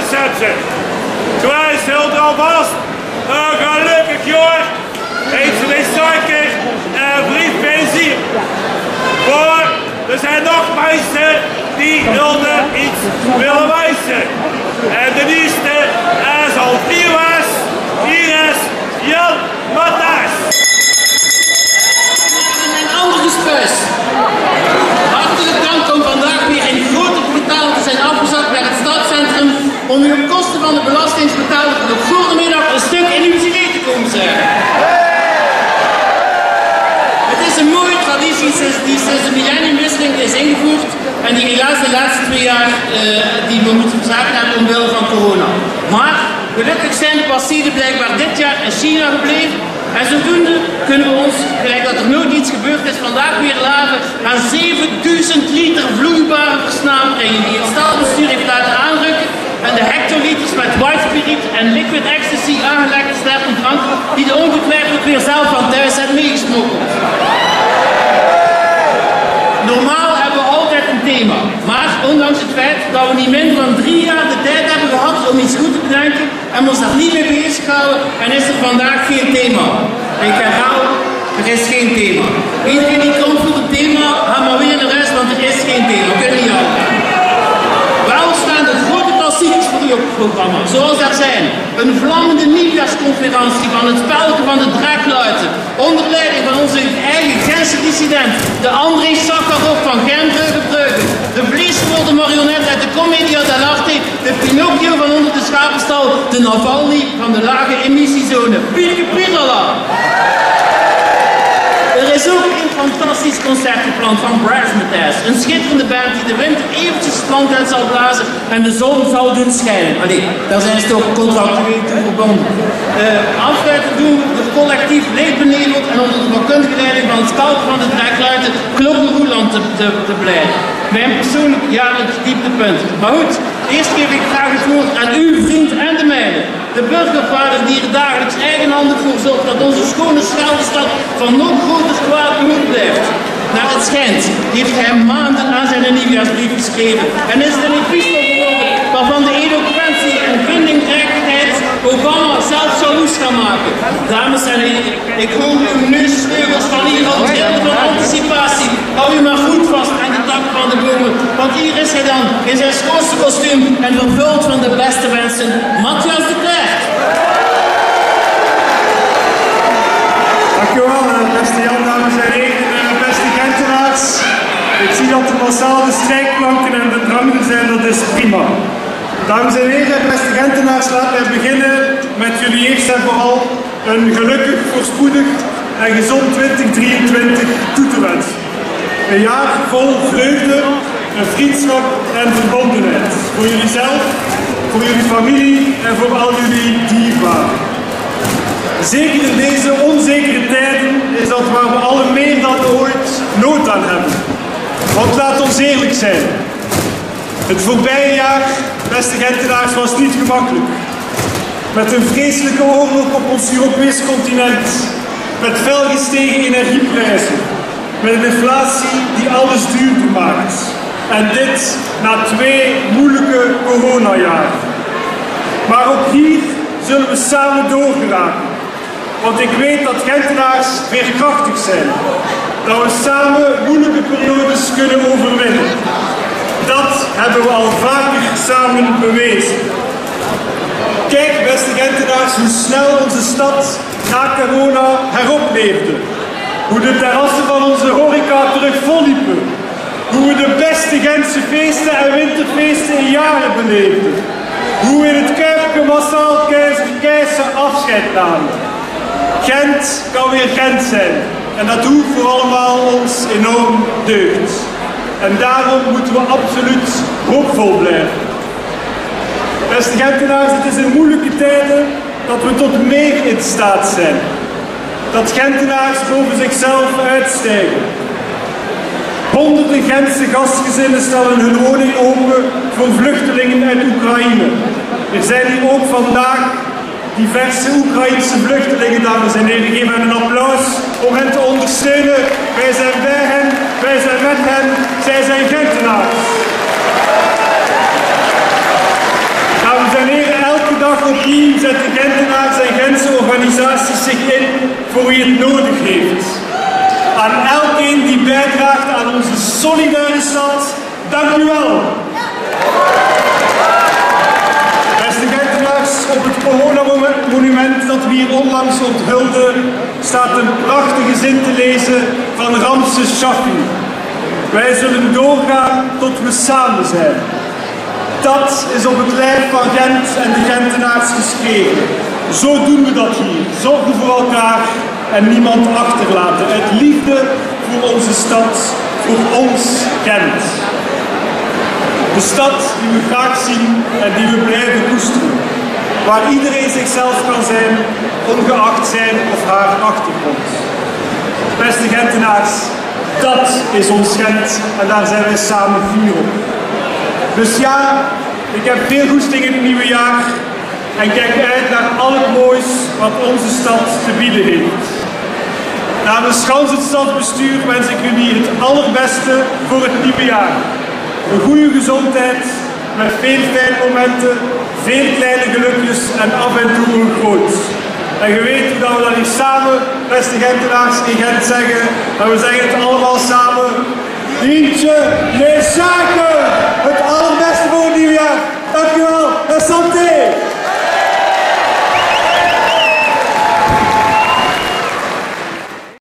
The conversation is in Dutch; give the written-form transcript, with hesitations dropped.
zetten. Kwijs hield er alvast. Gelukkig joh. Eens een suiker en brief benzine. Maar er zijn nog mensen die Hilde iets willen wijzen. En de eerste is al Iris, Jan Matthijs. Een ander gespuis. Hartelijk dank om vandaag weer in grote getalen te zijn afgezakt naar het stadscentrum om u op kosten van de belastingsbetaler nog voor de middag een stuk in uw cv te komen zeggen. Het is een mooie traditie die sinds de millenniumwisseling is ingevoerd en die helaas de laatste 2 jaar die we moeten verzaken hebben omwille van corona. Maar gelukkig zijn de passeren blijkbaar dit jaar in China gebleven. En zodoende kunnen we ons, gelijk dat er nooit iets gebeurd is, vandaag weer laven aan 7000 liter vloeibare versnaperingen die het staalbestuur heeft laten aanrukken en de hectoliters met white spirit en liquid ecstasy aangelegde sterke drank die de ongetwijfeld weer zelf van thuis hebben meegesmokkeld. Normaal hebben we altijd een thema, maar ondanks het feit dat we niet minder dan 3 jaar de tijd hebben gehad om iets goed te bedenken en we ons daar niet mee bezighouden en is er vandaag geen thema. Ik herhaal, er is geen thema. Iedereen die komt voor het thema, ga maar weer naar huis, want er is geen thema. We kunnen niet altijd. Wel staan de grote klassiekers voor u op het programma, zoals er zijn. Een vlammende nieuwjaarsconferentie van het spelke van de Drakluiten, onder leiding van onze eigen Gentse dissident, de André Sakharov van Gent-Brugge-Brugge, de vleesverwoorde marionet uit de Commedia dell'arte, de Pinocchio van onder de schapenstal, de Navalny van de lage emissiezone, Pirke Pirala. Er is ook een fantastisch concert gepland van Brassmatazz, een schitterende band die de winter eventjes het land uit zal blazen en de zon zal doen schijnen. Allee, daar zijn ze toch contractueel toe verbonden. Afsluiten doen we het collectief leedbeneveld en onder de vakkundige leiding van het spelke van de Drakluiten Klokken Roeland te blijven. Mijn persoonlijk jaarlijks dieptepunt. Maar goed, eerst geef ik graag het woord aan uw vriend en de mijne. De burgervader die er dagelijks eigenhandig voor zorgt dat onze schone Schelde-stad van nog groter kwaad behoed blijft. Naar het schijnt heeft hij maanden aan zijn nieuwjaarsbrief geschreven en is het een epistel geworden waarvan de eloquentie en vindingrijkheid Obama zelf jaloers gaan maken. Dames en heren, ik hoor uw neusvleugels van hier al trillen van anticipatie. Hou u maar goed vast aan de tak van de bomen, want hier is hij dan in zijn schoonste kostuum en vervuld van de beste wensen, Matthias de Klerk. Dankjewel, beste Jan, dames en heren, beste Gentenaars. Ik zie dat er massaal de strijkplanken en de drangen zijn, dat is prima. Dames en heren, beste Gentenaars, laten wij beginnen met jullie eerst en vooral een gelukkig, voorspoedig en gezond 2023 toe te wensen. Een jaar vol vreugde, een vriendschap en verbondenheid. Voor jullie zelf, voor jullie familie en voor al jullie dierbaren. Zeker in deze onzekere tijden is dat waar we allen meer dan ooit nood aan hebben. Want laat ons eerlijk zijn. Het voorbije jaar, beste Gentenaars, was niet gemakkelijk. Met een vreselijke oorlog op ons Europees continent. Met fel gestegen energieprijzen. Met een inflatie die alles duurder maakt. En dit na 2 moeilijke coronajaren. Maar ook hier zullen we samen doorgeraken. Want ik weet dat Gentenaars veerkrachtig zijn. Dat we samen moeilijke periodes kunnen overwinnen. Dat hebben we al vaker samen bewezen. Kijk, beste Gentenaars, hoe snel onze stad na corona heropleefde. Hoe de terrassen van onze horeca terug volliepen. Hoe we de beste Gentse feesten en winterfeesten in jaren beleefden. Hoe we in het Kuipke massaal keizer afscheid namen. Gent kan weer Gent zijn. En dat doet voor allemaal ons enorm deugd. En daarom moeten we absoluut hoopvol blijven. Beste Gentenaars, het is in moeilijke tijden dat we tot meer in staat zijn. Dat Gentenaars boven zichzelf uitstijgen. Honderden Gentse gastgezinnen stellen hun woning open voor vluchtelingen uit Oekraïne. Er zijn hier ook vandaag diverse Oekraïnse vluchtelingen, dames en heren. Geef hen een applaus om hen te ondersteunen. Wij zijn bij hen, wij zijn met hen, zij zijn Gentenaars. Dames en Dag opnieuw zetten Gentenaars en Gentse organisaties zich in voor wie het nodig heeft. Aan elkeen die bijdraagt aan onze solidaire stad, dank u wel. Beste Gentenaars, op het coronamonument dat we hier onlangs onthulden, staat een prachtige zin te lezen van Ramses Shaffi. Wij zullen doorgaan tot we samen zijn. Dat is op het lijf van Gent en de Gentenaars geschreven. Zo doen we dat hier. Zorgen voor elkaar en niemand achterlaten. Uit liefde voor onze stad, voor ons Gent. De stad die we graag zien en die we blijven koesteren. Waar iedereen zichzelf kan zijn, ongeacht zijn of haar achtergrond. Beste Gentenaars, dat is ons Gent en daar zijn wij samen fier op. Dus ja, ik heb veel goesting in het nieuwe jaar en kijk uit naar al het moois wat onze stad te bieden heeft. Namens gans het stadsbestuur wens ik jullie het allerbeste voor het nieuwe jaar. Een goede gezondheid, met veel fijne momenten, veel kleine gelukjes en af en toe een groot. En je weet hoe we dat hier samen, beste Gentenaars, in Gent zeggen, en we zeggen het allemaal samen. Dientje, les zaken! Het allerbeste voor het nieuwe jaar! Dankjewel en santé!